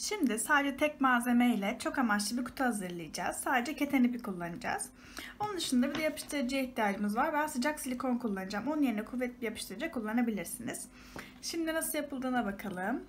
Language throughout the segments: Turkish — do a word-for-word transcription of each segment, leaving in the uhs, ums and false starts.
Şimdi sadece tek malzeme ile çok amaçlı bir kutu hazırlayacağız. Sadece keten ipi kullanacağız. Onun dışında bir de yapıştırıcıya ihtiyacımız var. Ben sıcak silikon kullanacağım. Onun yerine kuvvetli bir yapıştırıcı kullanabilirsiniz. Şimdi nasıl yapıldığına bakalım.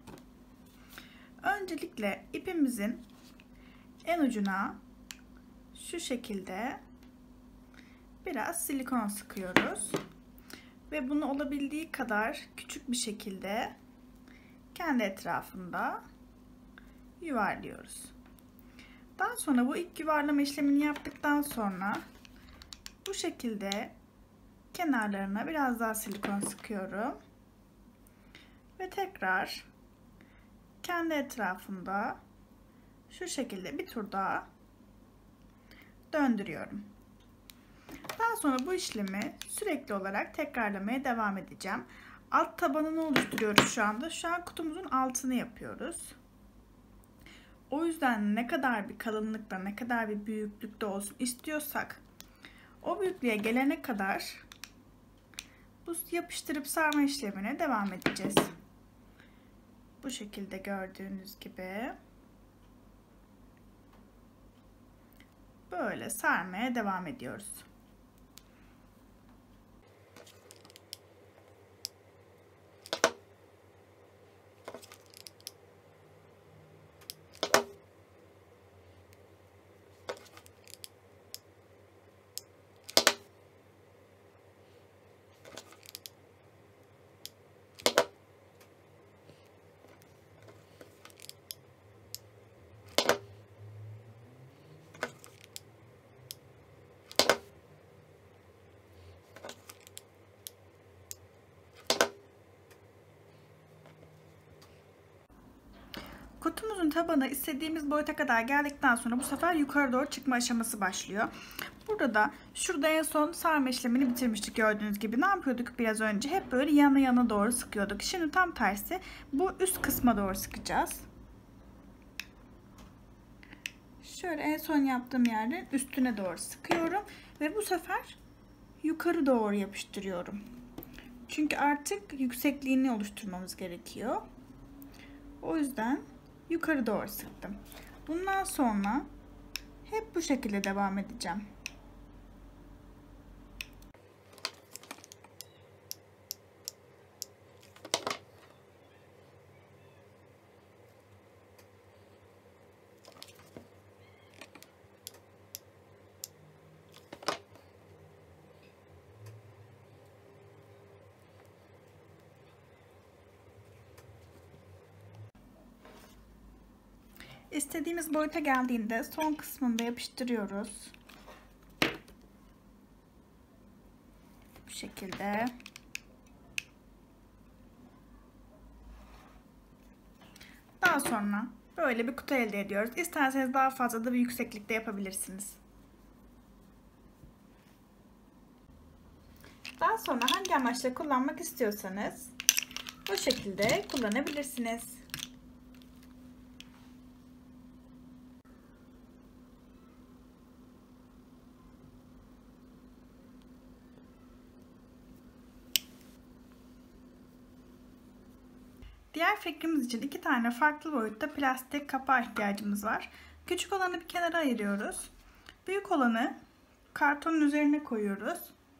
Öncelikle ipimizin en ucuna şu şekilde biraz silikon sıkıyoruz. Ve bunu olabildiği kadar küçük bir şekilde kendi etrafında yuvarlıyoruz. Daha sonra bu ilk yuvarlama işlemini yaptıktan sonra bu şekilde kenarlarına biraz daha silikon sıkıyorum. Ve tekrar kendi etrafında şu şekilde bir tur daha döndürüyorum. Daha sonra bu işlemi sürekli olarak tekrarlamaya devam edeceğim. Alt tabanını oluşturuyoruz şu anda. Şu an kutumuzun altını yapıyoruz. O yüzden ne kadar bir kalınlıkta, ne kadar bir büyüklükte olsun istiyorsak o büyüklüğe gelene kadar bu yapıştırıp sarma işlemine devam edeceğiz. Bu şekilde gördüğünüz gibi böyle sarmaya devam ediyoruz. Kutumuzun tabanı istediğimiz boyuta kadar geldikten sonra bu sefer yukarı doğru çıkma aşaması başlıyor. Burada da şurada en son sarma işlemini bitirmiştik gördüğünüz gibi. Ne yapıyorduk biraz önce? Hep böyle yana yana doğru sıkıyorduk. Şimdi tam tersi bu üst kısma doğru sıkacağız. Şöyle en son yaptığım yerden üstüne doğru sıkıyorum. Ve bu sefer yukarı doğru yapıştırıyorum. Çünkü artık yüksekliğini oluşturmamız gerekiyor. O yüzden yukarı doğru sıktım. Bundan sonra hep bu şekilde devam edeceğim. İstediğimiz boyuta geldiğinde son kısmında yapıştırıyoruz. Bu şekilde. Daha sonra böyle bir kutu elde ediyoruz. İsterseniz daha fazla da bir yükseklikte yapabilirsiniz. Daha sonra hangi amaçla kullanmak istiyorsanız bu şekilde kullanabilirsiniz. Diğer fikrimiz için iki tane farklı boyutta plastik kapağa ihtiyacımız var. Küçük olanı bir kenara ayırıyoruz. Büyük olanı kartonun üzerine koyuyoruz.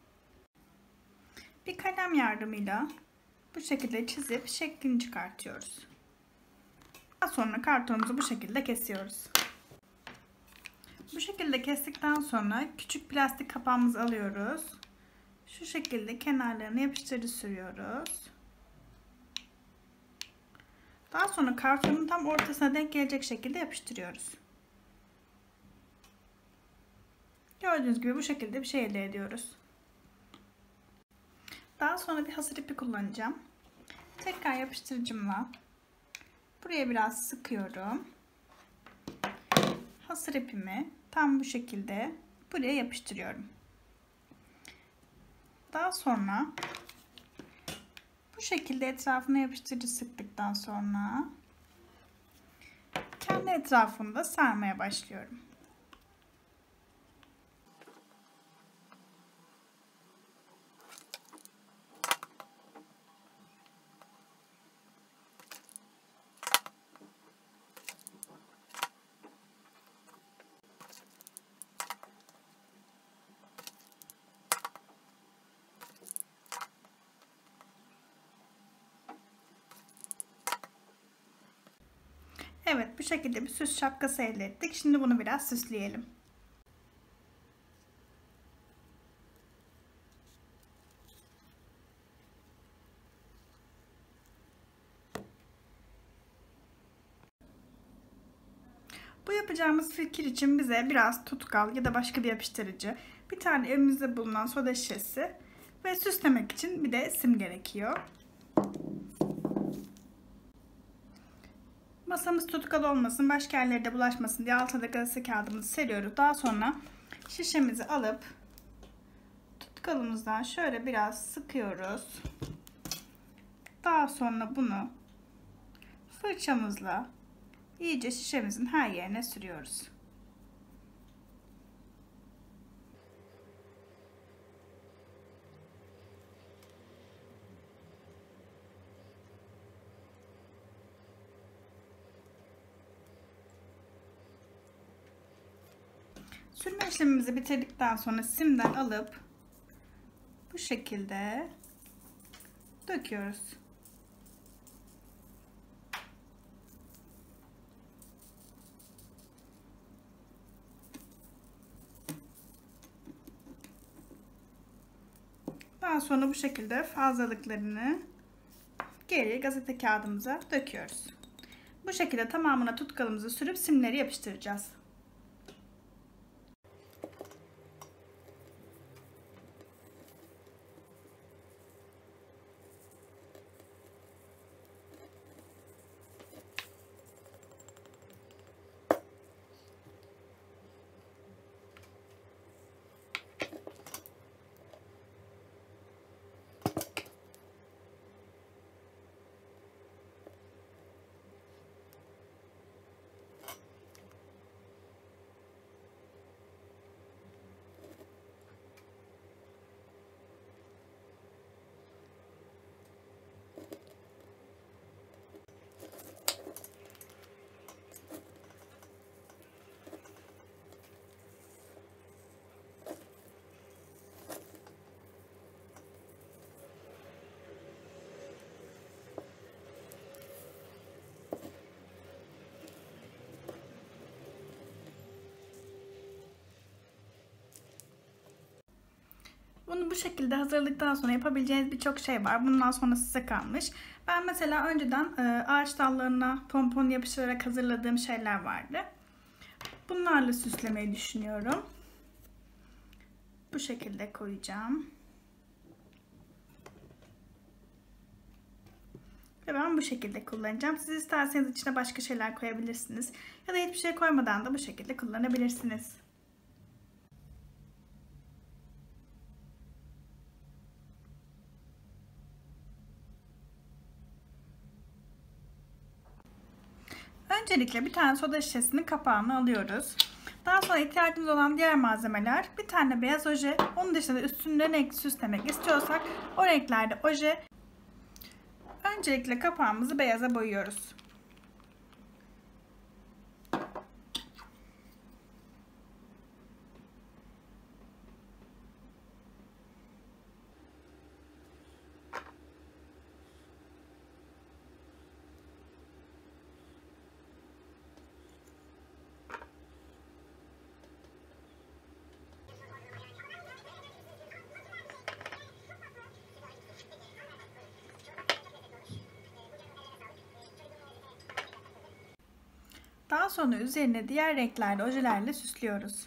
Bir kalem yardımıyla bu şekilde çizip şeklini çıkartıyoruz. Daha sonra kartonumuzu bu şekilde kesiyoruz. Bu şekilde kestikten sonra küçük plastik kapağımızı alıyoruz. Şu şekilde kenarlarına yapıştırıcı sürüyoruz. Daha sonra kartonun tam ortasına denk gelecek şekilde yapıştırıyoruz. Gördüğünüz gibi bu şekilde bir şey elde ediyoruz. Daha sonra bir hasır ipi kullanacağım. Tekrar yapıştırıcımla buraya biraz sıkıyorum. Hasır ipimi tam bu şekilde buraya yapıştırıyorum. Daha sonra bu şekilde etrafına yapıştırıcı sıktıktan sonra kendi etrafında sarmaya başlıyorum. Evet, bu şekilde bir süs şapkası elde ettik. Şimdi bunu biraz süsleyelim. Bu yapacağımız fikir için bize biraz tutkal ya da başka bir yapıştırıcı, bir tane evimizde bulunan soda şişesi ve süslemek için bir de sim gerekiyor. Masamız tutkal olmasın, başka yerlere de bulaşmasın diye altına da gazete kağıdımızı seriyoruz. Daha sonra şişemizi alıp tutkalımızdan şöyle biraz sıkıyoruz. Daha sonra bunu fırçamızla iyice şişemizin her yerine sürüyoruz. Sürme işlemimizi bitirdikten sonra simden alıp bu şekilde döküyoruz. Daha sonra bu şekilde fazlalıklarını geri gazete kağıdımıza döküyoruz. Bu şekilde tamamına tutkalımızı sürüp simleri yapıştıracağız. Bunu bu şekilde hazırladıktan sonra yapabileceğiniz birçok şey var. Bundan sonra size kalmış. Ben mesela önceden ağaç dallarına pompon yapıştırarak hazırladığım şeyler vardı. Bunlarla süslemeyi düşünüyorum. Bu şekilde koyacağım. Ve ben bu şekilde kullanacağım. Siz isterseniz içine başka şeyler koyabilirsiniz. Ya da hiçbir şey koymadan da bu şekilde kullanabilirsiniz. Öncelikle bir tane soda şişesinin kapağını alıyoruz. Daha sonra ihtiyacımız olan diğer malzemeler bir tane beyaz oje. Onun dışında üstünde renk süslemek istiyorsak o renklerde oje. Öncelikle kapağımızı beyaza boyuyoruz. Daha sonra üzerine diğer renklerde ojelerle süslüyoruz.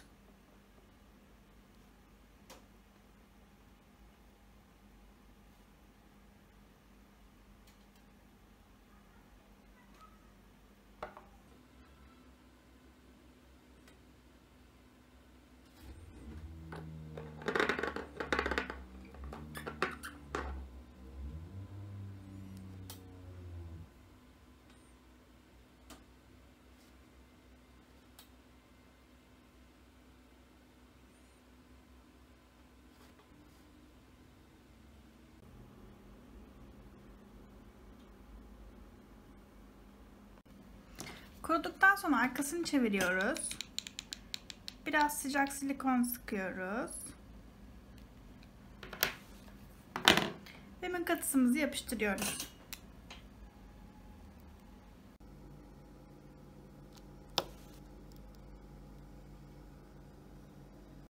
Kuruduktan sonra arkasını çeviriyoruz. Biraz sıcak silikon sıkıyoruz. Ve mıknatısımızı yapıştırıyoruz.